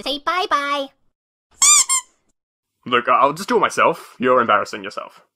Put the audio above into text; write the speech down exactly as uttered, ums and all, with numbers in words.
Say bye-bye. Look, I'll just do it myself. You're embarrassing yourself.